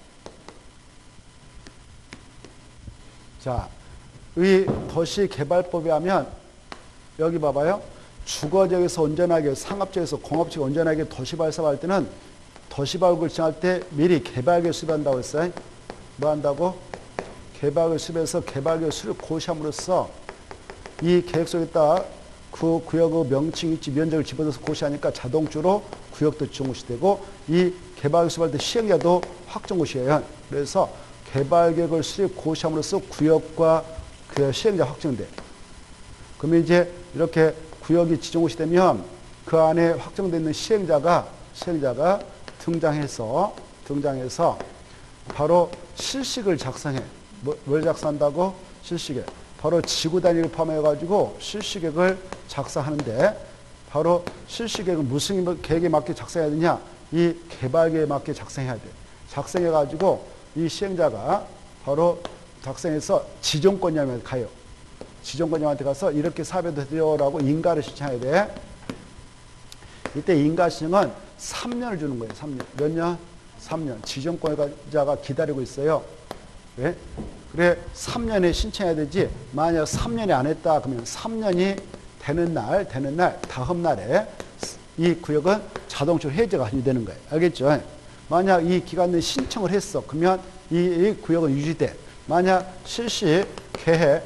자, 이 도시개발법에 하면 여기 봐봐요. 주거지역에서 온전하게 상업지역에서 공업지역 온전하게 도시발사할 때는 도시발구를 지정할 때 미리 개발계획 수립한다고 했어요. 뭐 한다고? 개발계획 수립해서 개발계획 수립 고시함으로써 이 계획 속에다 그 구역의 명칭, 위치, 면적을 집어넣어서 고시하니까 자동적으로 구역도 지정고시 되고 이 개발계획 수립할 때 시행자도 확정고시예요. 그래서 개발계획을 수립 고시함으로써 구역과 그 시행자 확정돼. 그러면 이제 이렇게 구역이 지정고시 되면 그 안에 확정되어 있는 시행자가 시행자가 등장해서 등장해서 바로 실식을 작성해. 뭐, 뭘 작성한다고? 실시계획. 바로 지구 단위를 포함해가지고 실시계획을 작성하는데 바로 실시계획은 무슨 계획에 맞게 작성해야 되냐? 이 개발계획에 맞게 작성해야 돼. 작성해가지고 이 시행자가 바로 작성해서 지정권자한테 가요. 지정권자한테 가서 이렇게 사업해도 돼요라고 인가를 신청해야 돼. 이때 인가 신청은 삼 년을 주는 거예요. 삼 년. 몇 년? 삼 년. 지정권자가 기다리고 있어요. 왜? 그래 삼 년에 신청해야 되지. 만약 삼 년이 안 했다 그러면 삼 년이 되는 날 되는 날 다음 날에 이 구역은 자동적으로 해제가 완료되는 거예요. 알겠죠? 만약 이 기간 내에 신청을 했어. 그러면 이, 이 구역은 유지돼. 만약 실시 계획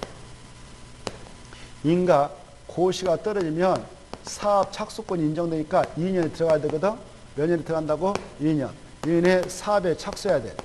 인가 고시가 떨어지면 사업 착수권이 인정되니까 이 년에 들어가야 되거든. 몇 년에 들어간다고? 이 년. 이 년에 사업에 착수해야 돼.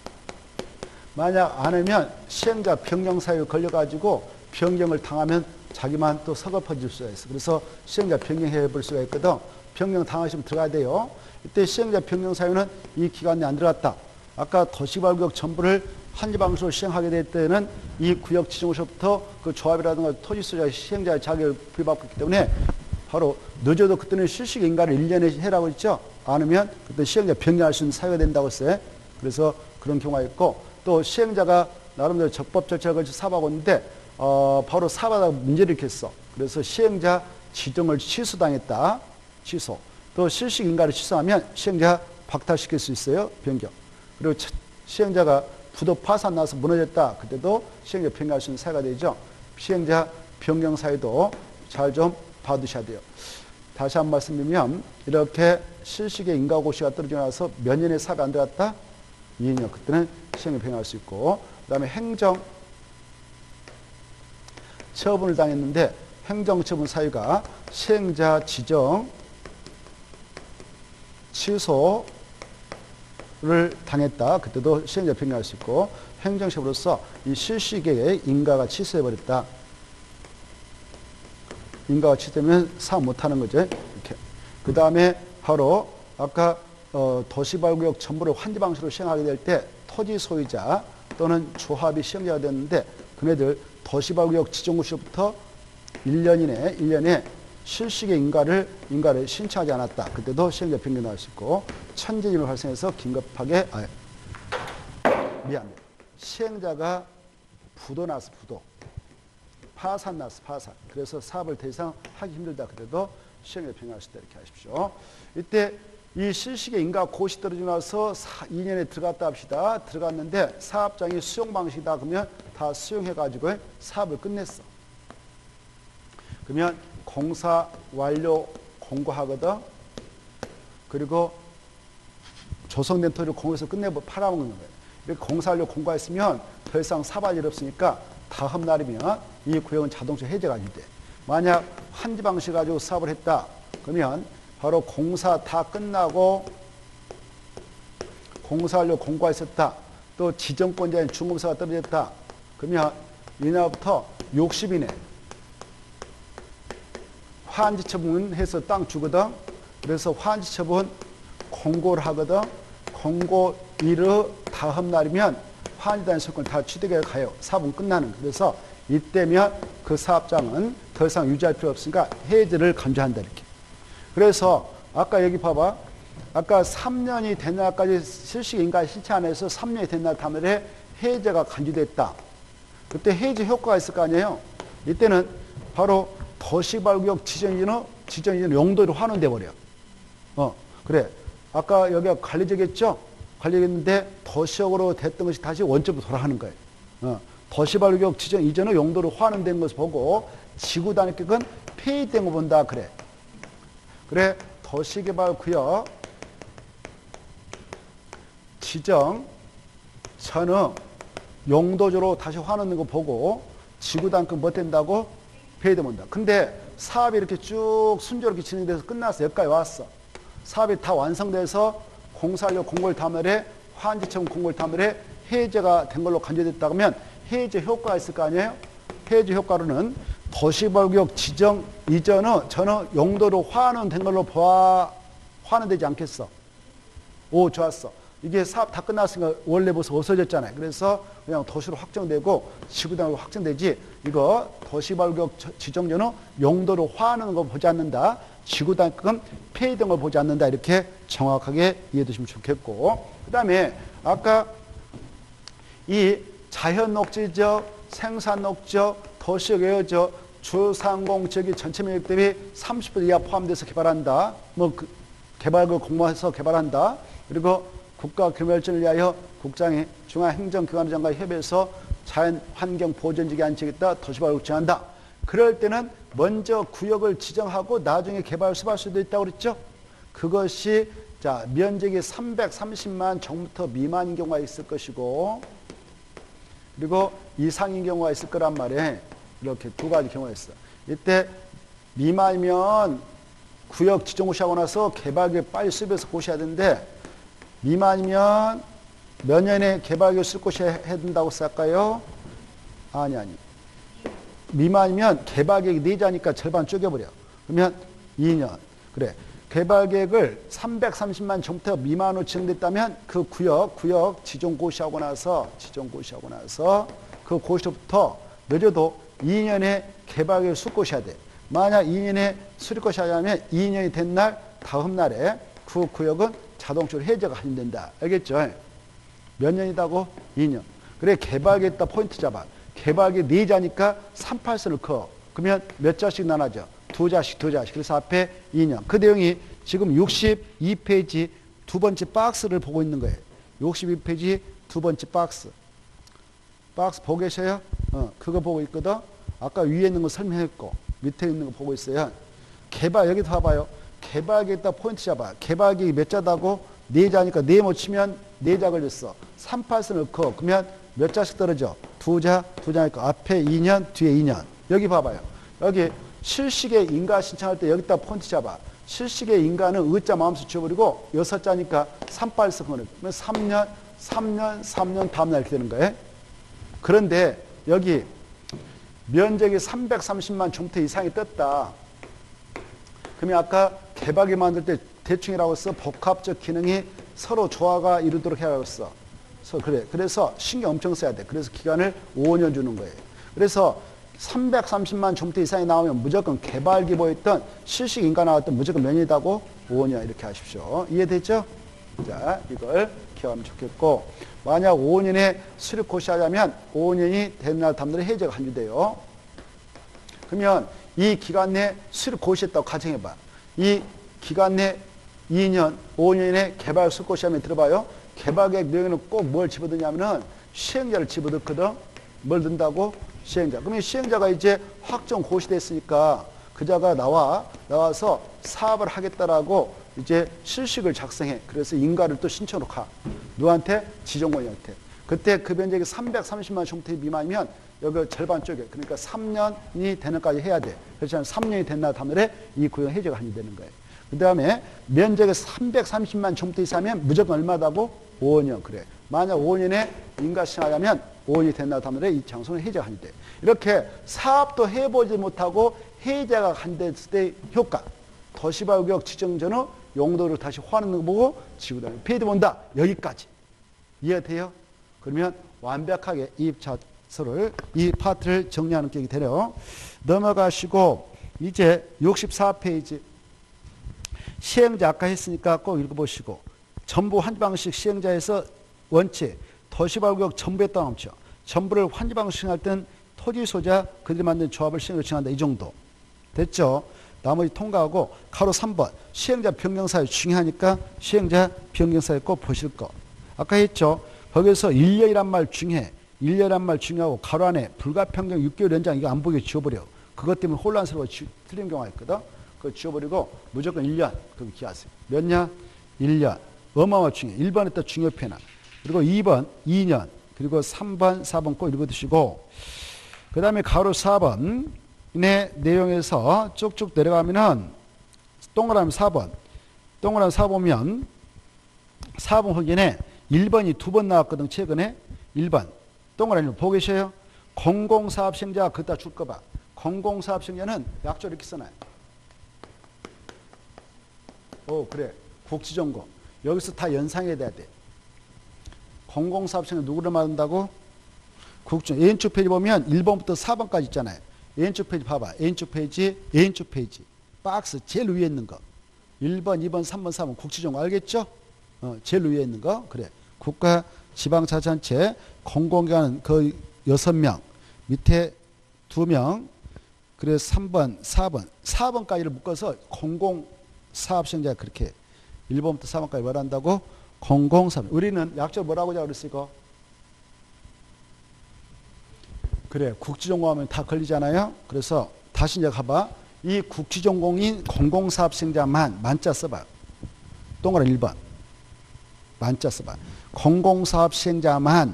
만약 안 하면 시행자 변경 사유에 걸려가지고 변경을 당하면 자기만 또 서글퍼질 수가 있어. 그래서 시행자 변경해 볼 수가 있거든. 변경 당하시면 들어가야 돼요. 이때 시행자 변경 사유는 이 기간 내에 안 들어갔다. 아까 도시발구역 전부를 한지방수로 시행하게 될 때는 이 구역 지정으로부터 그 조합이라든가 토지 소유자 시행자의 자격을 부여받고 있기 때문에 바로 늦어도 그때는 실시기 인가를 일 년에 해라고 했죠. 않으면 그때 시행자 변경할 수 있는 사유가 된다고 했어요. 그래서 그런 경우가 있고 또 시행자가 나름대로 적법 절차를 거쳐 사업하고 있는데 어, 바로 사업하다가 문제를 일으켰어. 그래서 시행자 지정을 취소당했다. 취소. 또 실시기 인가를 취소하면 시행자 박탈시킬 수 있어요. 변경. 그리고 시행자가 부도 파산 나서 무너졌다. 그때도 시행자 변경할 수 있는 사유가 되죠. 시행자 변경 사유도 잘 좀 봐두셔야 돼요. 다시 한 번 말씀드리면 이렇게 실시기의 인가고시가 떨어지고 나서 몇 년의 사업이 안 들어갔다? 이 년. 그때는 시행자 변경할 수 있고 그 다음에 행정 처분을 당했는데 행정처분 사유가 시행자 지정 취소를 당했다. 그때도 시행자 변경할 수 있고 행정처분으로서 이 실시기의 인가가 취소해버렸다. 인가가 취소되면 사업 못하는 거죠. 이렇게. 그 다음에 바로 아까 어, 도시발구역 전부를 환지 방식으로 시행하게 될 때 토지 소유자 또는 조합이 시행자가 됐는데 그네들 도시발구역 지정구시로부터 일 년 이내 일 년에 실시기 인가를 인가를 신청하지 않았다. 그때도 시행자 변경 나올 수 있고 천재지물 발생해서 긴급하게 아, 미안합니다. 시행자가 부도 나서 부도 파산 나서 파산. 그래서 사업을 더 이상 하기 힘들다. 그때도 시행자 변경할 수 있다. 이렇게 하십시오. 이때 이 실시기 인가 고시 떨어지고 나서 이 년에 들어갔다 합시다. 들어갔는데 사업장이 수용 방식이다. 그러면 다 수용해가지고 사업을 끝냈어. 그러면 공사 완료 공고하거든. 그리고 조성된 토지를 공고해서 끝내고 팔아먹는 거예요. 이렇게 공사 완료 공고했으면 더 이상 사업할 일 없으니까 다음 날이면 이 구역은 자동차 해제가 돼. 만약 환지 방식 가지고 사업을 했다. 그러면 바로 공사 다 끝나고 공사 완료 공고가 있었다. 또 지정권자인 중공사가 떨어졌다. 그러면 이날부터 육십 일 이내 환지 처분해서 땅 주거든. 그래서 환지 처분 공고를 하거든. 공고 일의 다음 날이면 환지단 소권 다 취득해 가요. 사업은 끝나는. 그래서 이때면 그 사업장은 더 이상 유지할 필요 없으니까 해제를 강조한다 이렇게. 그래서 아까 여기 봐봐. 아까 삼 년이 된 날까지 실시기 인가 신청 안 해서 삼 년이 된 날 다음에 해제가 간주됐다. 그때 해제 효과가 있을 거 아니에요. 이때는 바로 도시발구역 지정이는 지정이는 용도로 환원돼 버려. 어 그래. 아까 여기가 관리적이었죠. 관리했는데 도시역으로 됐던 것이 다시 원점으로 돌아가는 거예요. 어, 도시발구역 지정 이전의 용도로 환원된 것을 보고 지구단위격은 폐기된 거 본다 그래. 그래 도시개발구역 지정 전의 용도적으로 다시 환원된 거 보고 지구단위격 뭐 된다고? 폐기되면 된다. 근데 사업이 이렇게 쭉 순조롭게 진행돼서 끝났어. 여기까지 왔어. 사업이 다 완성돼서 공사료 공고를 다음에 환지처분 공고를 다음에 해제가 된 걸로 간주됐다 그러면 해제 효과가 있을 거 아니에요? 해제 효과로는 도시발구역 지정 이전의 전의 용도로 환원된 걸로 봐, 환원되지 않겠어. 오, 좋았어. 이게 사업 다 끝났으니까 원래 벌써 없어졌잖아요. 그래서 그냥 도시로 확정되고 지구단으로 확정되지 이거 도시발구역 지정전의 용도로 환원한 거 보지 않는다. 지구단급은 폐기된 걸 보지 않는다. 이렇게 정확하게 이해되시면 좋겠고 그 다음에 아까 이 자연녹지적, 생산녹지적, 도시역 외여적, 주상공지역이 전체 면적 대비 삼십 퍼센트 이하 포함돼서 개발한다. 뭐 그 개발을 공모해서 개발한다. 그리고 국가 규모발전을 위하여 국장이 중앙행정기관장과 협의해서 자연환경보전지구 안치겠다. 도시발구역 지정한다. 그럴 때는 먼저 구역을 지정하고 나중에 개발 수립할 수도 있다고 그랬죠. 그것이 자 면적이 삼백삼십만 정부터 미만인 경우가 있을 것이고 그리고 이상인 경우가 있을 거란 말이에요. 이렇게 두 가지 경우가 있어. 이때 미만이면 구역 지정고시하고 나서 개발계획 빨리 수립해서 고시해야 되는데 미만이면 몇 년에 개발계획 수립 고시해야 된다고 쓸까요? 아니 아니. 미만이면 개발계획이 내자니까 절반 쪼개버려. 그러면 이 년. 그래. 개발계획을 삼백삼십만 정부터 미만으로 지정됐다면 그 구역, 구역 지정고시하고 나서, 지정고시하고 나서 그 고시로부터 늦어도 이 년에 개발계획 수립고시해야 돼. 만약 이 년에 수리것이 하자면 이 년이 된 날 다음 날에 그 구역은 자동적으로 해제가 완료된다. 알겠죠? 몇 년이다고? 이 년. 그래 개발기에다 포인트 잡아. 개발기 네 자니까 삼팔선을 커. 그러면 몇 자씩 나눠져? 두 자씩 두 자씩. 그래서 앞에 이 년. 그 내용이 지금 육십이 페이지 두 번째 박스를 보고 있는 거예요. 육십이 페이지 두 번째 박스. 박스 보고 계셔요? 어, 그거 보고 있거든. 아까 위에 있는 거 설명했고 밑에 있는 거 보고 있어요. 개발 여기 봐봐요. 개발기에다 포인트 잡아. 개발기 몇 자다고? 네 자니까 네 못 치면 네 자 걸렸어. 삼팔선을 커. 그러면 몇 자씩 떨어져? 두 자, 두 자니까 앞에 이 년, 뒤에 이 년. 여기 봐봐요. 여기 실시계 인가 신청할 때 여기다 포인트 잡아. 실시계 인가는 의자 마음수 지워버리고 여섯 자니까 삼팔선 그러면 삼 년, 삼 년, 삼 년 다음 날 이렇게 되는 거예요. 그런데 여기 면적이 삼백삼십만 종태 이상이 떴다. 그러면 아까 개발기 만들 때 대충이라고 써 복합적 기능이 서로 조화가 이루도록 해라고 써. 그래서 그래. 그래서 신경 엄청 써야 돼. 그래서 기간을 오 년 주는 거예요. 그래서 삼백삼십만 종태 이상이 나오면 무조건 개발기 보였던 실식 인가 나왔던 무조건 몇 년이다고? 오 년 이렇게 하십시오. 이해됐죠? 자, 이걸 기억하면 좋겠고 만약 오 년에 수립고시 하자면 오 년이 된 날 다음날에 해제가 완료돼요. 그러면 이 기간 내에 수립고시했다고 가정해봐. 이 기간 내 이 년, 오 년에 개발 수립고시 하면 들어봐요. 개발계획 내용에는 꼭 뭘 집어넣냐면은 시행자를 집어넣거든. 뭘 넣는다고? 시행자. 그러면 시행자가 이제 확정 고시됐으니까 그자가 나와, 나와서 사업을 하겠다라고 이제 실식을 작성해. 그래서 인가를 또 신청으로 가. 누구한테? 지정권한테. 그때 그 면적이 삼백삼십만 종태 미만이면 여기 절반 쪽에 그러니까 삼 년이 되는까지 해야 돼. 그렇지 삼 년이 된 날 다음에 이 구역 해제가 완료되는 거예요. 그 다음에 면적이 삼백삼십만 종태 이상이면 무조건 얼마다고? 오 년. 그래. 만약 오 년에 인가 신청하자면 오 년이 된 날 다음에 이 장소는 해제가 완료돼. 이렇게 사업도 해보지 못하고 해제가 완료됐을 때 효과. 도시발구역 지정 전후 용도를 다시 호환하는 거 보고 지구단위 피해도 본다. 여기까지. 이해돼요? 그러면 완벽하게 이 자서를, 이 파트를 정리하는 격이 되네요. 넘어가시고 이제 육십사 페이지. 시행자 아까 했으니까 꼭 읽어보시고 전부 환지방식 시행자에서 원칙 도시발구역 전부에 따라놓죠. 전부를 환지방식 할 때는 토지 소자 그들이 만든 조합을 시행으로 정한다. 이 정도. 됐죠? 나머지 통과하고 가로 삼 번 시행자 변경사유 중요하니까 시행자 변경사유 꼭 보실 거. 아까 했죠? 거기서 일 년이란 말 중요해. 일 년이란 말 중요하고 가로 안에 불가평경 육 개월 연장 이거 안 보게 지워버려. 그것 때문에 혼란스러워 지, 틀린 경우가 있거든. 그거 지워버리고 무조건 일 년. 그거 기하세요. 몇 년? 일 년. 어마어마 중요해. 일 번에다 중요표나. 그리고 이 번, 이 년. 그리고 삼 번, 사 번 꼭 읽어두시고 그 다음에 가로 사 번의 내용에서 쭉쭉 내려가면은 동그라미 사 번. 동그라미 사 보면 사 번 확인에 일 번이 두 번 나왔거든. 최근에 일 번. 동그라미 보고 계셔요? 공공사업 시행자 그따 줄 거 봐. 공공사업 시행자는 약조 이렇게 써놔요. 오 그래. 국지전공. 여기서 다 연상해야 돼. 공공사업 시행자 누구를 말한다고? 국정. A인축 페이지 보면 일 번부터 사 번까지 있잖아요. A인축 페이지 봐봐. A인축 페이지, A인축 페이지. 박스 제일 위에 있는 거. 일 번, 이 번, 삼 번, 사 번 국지전공 알겠죠? 어, 제일 위에 있는 거. 그래. 국가 지방자치단체 공공기관 그 여섯 명 밑에 두 명 그래 삼 번, 사 번, 사 번까지를 묶어서 공공사업시행자 그렇게 해. 일 번부터 사 번까지 뭘 한다고? 공공사업. 우리는 약절 뭐라고 하자 그랬어? 그래 국지전공하면 다 걸리잖아요. 그래서 다시 이제 가봐. 이 국지전공인 공공사업시행자만 만자 써봐. 동그라미 일 번 만자 써봐. 공공사업시행자만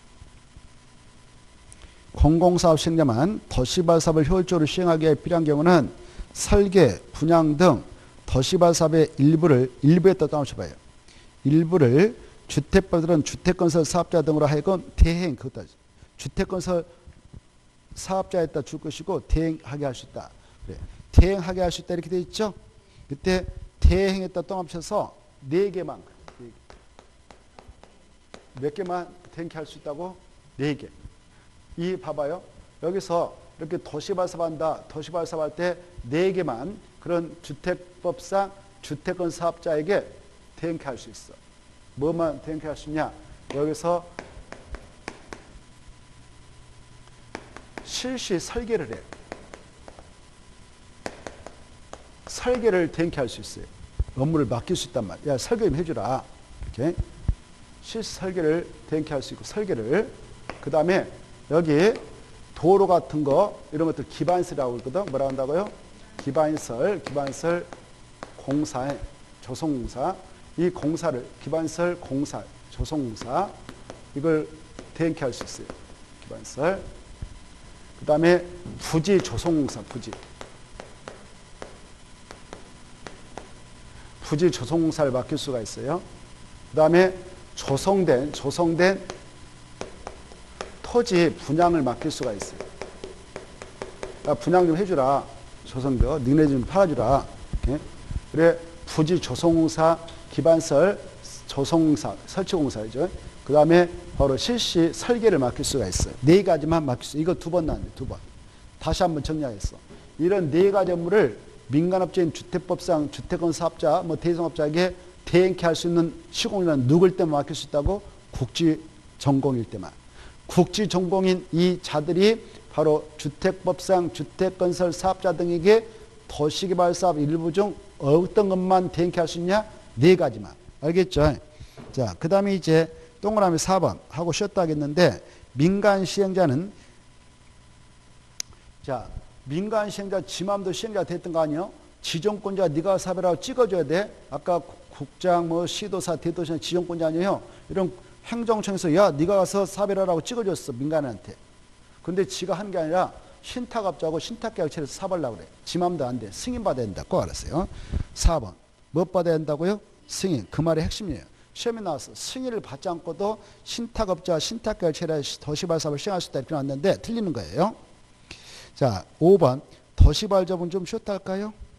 공공사업시행자만 도시발사업을 효율적으로 시행하기 위해 필요한 경우는 설계, 분양 등 도시발사업의 일부를 일부에 떠나셔봐요. 일부를 주택발들은 주택건설 사업자 등으로 하여금 대행 그것도 주택건설 사업자에다 줄 것이고 대행하게 할 수 있다. 그래. 대행하게 할 수 있다 이렇게 돼 있죠. 그때 대행에다 또 합쳐서 네 개만 몇 개만 대행케 할 수 있다고? 네 개. 이 봐봐요. 여기서 이렇게 도시발사한다. 도시발사할 때 네 개만 그런 주택법상 주택건 사업자에게 대행할 수 있어. 뭐만 대행할 수 있냐? 여기서 실시 설계를 해. 설계를 대행할 수 있어요. 업무를 맡길 수 있단 말이야. 야, 설계 좀 해주라. 이렇게 실시 설계를 대행할 수 있고 설계를. 그 다음에 여기 도로 같은 거 이런 것들 기반설이라고 그러거든. 뭐라 한다고요? 기반설, 기반설 공사에 조성공사. 이 공사를 기반설 공사, 조성공사 이걸 대행할 수 있어요. 기반설. 그 다음에 부지 조성공사, 부지. 부지 조성공사를 맡길 수가 있어요. 그 다음에 조성된, 조성된 토지 분양을 맡길 수가 있어요. 야, 분양 좀 해주라. 조성도. 니네 좀 팔아주라. 이렇게. 그래, 부지 조성공사, 기반설, 조성공사, 설치공사죠. 그 다음에 바로 실시 설계를 맡길 수가 있어요. 네 가지만 맡길 수 있어요. 이거 두 번 나왔네, 두 번. 다시 한번 정리하겠어. 이런 네 가지 업무를 민간업체인 주택법상 주택건 사업자, 뭐 대상업자에게 대행케 할 수 있는 시공인은 누굴 때만 맡길 수 있다고? 국지 전공일 때만. 국지 전공인 이 자들이 바로 주택법상 주택건설 사업자 등에게 도시개발 사업 일부 중 어떤 것만 대행케 할 수 있냐? 네 가지만. 알겠죠? 자, 그 다음에 이제 동그라미 사 번 하고 쉬었다 하겠는데, 민간 시행자는, 자, 민간 시행자 지 맘대로 시행자 됐던 거 아니에요? 지정권자 네가 사업이라고 찍어줘야 돼. 아까 국장, 뭐 시도사, 대도시장 지정권자 아니에요? 이런 행정청에서 야, 네가 가서 사업이라고 찍어줬어, 민간한테. 근데 지가 한 게 아니라 신탁업자하고 신탁계약체에서 사업하려고 그래. 지 맘대로 안 돼. 승인 받아야 된다. 꼭 알았어요. 사 번. 뭐 받아야 된다고요? 승인. 그 말이 핵심이에요. 시험에 나왔어. 승인을 받지 않고도 신탁업자, 신탁계약체에 도시발 사업을 시행할 수 있다 이렇게 나왔는데 틀리는 거예요. 자, 오 번. 도시발 접은 좀 쉬었다 할까요?